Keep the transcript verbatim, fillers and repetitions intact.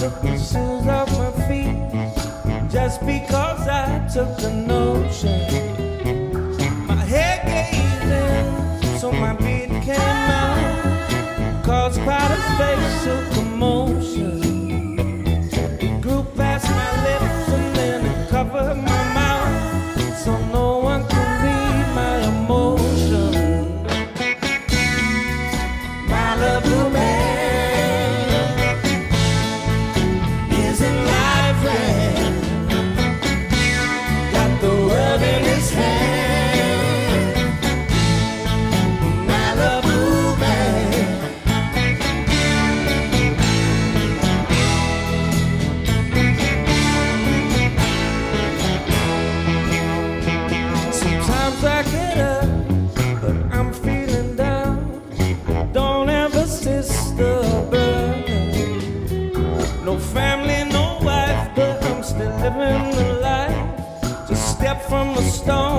took the shoes off my feet just because I took the notion. My head gave in, so my beat came out, caused quite a facial commotion. It grew past my lips and then it covered my mouth, so no one could read my emotion. Malibu man is in life red, got the world in his hand. Malibu man, sometimes I get up, but I'm feeling down. Don't have a sister or brother, no family, no wife, but I'm still living the life. Just step from the storm